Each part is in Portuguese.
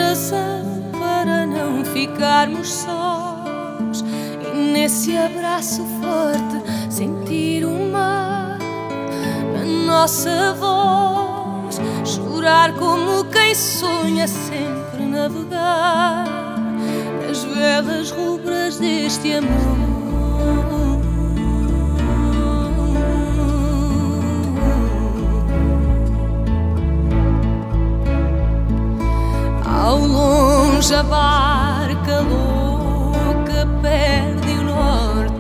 razão para não ficarmos sós, e nesse abraço forte sentir o mar na nossa voz, chorar como quem sonha sempre navegar nas velas rubras deste amor. Ao longe a barca louca perde o norte.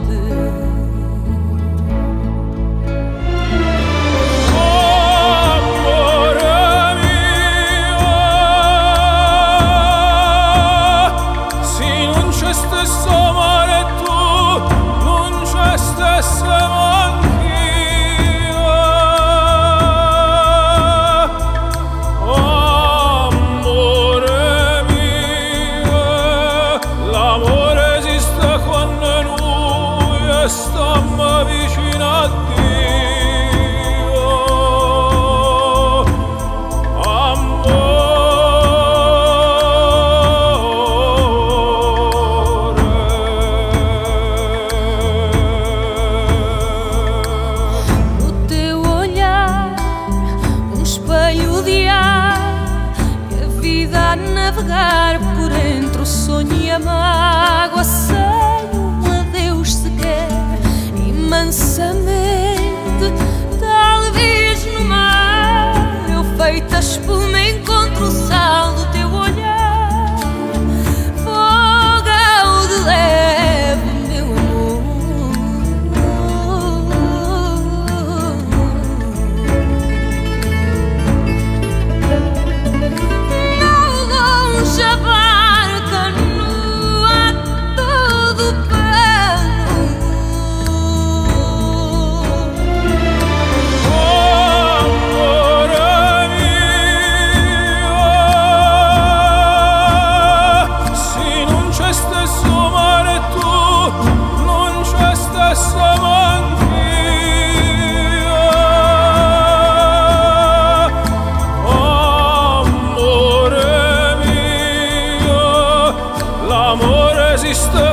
Stiamo vicino a Dio, amore. No teu olhar, um espelho de ar, e a vida a navegar por entre o sonho e a mágoa. Mansamente, talvez no mar, eu feita espuma encontro o sal do teu olhar, fogão de leve, meu amor. Ao longe a barca nua todo l'amore esiste